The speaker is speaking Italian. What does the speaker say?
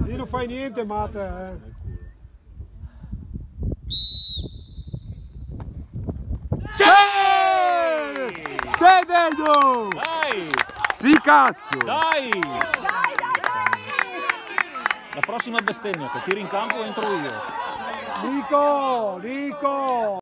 Lì non fai niente, Mate. C'è Dedo! Dai! Sì, cazzo! Dai! La prossima bestemmia che tiri in campo entro io. Nico!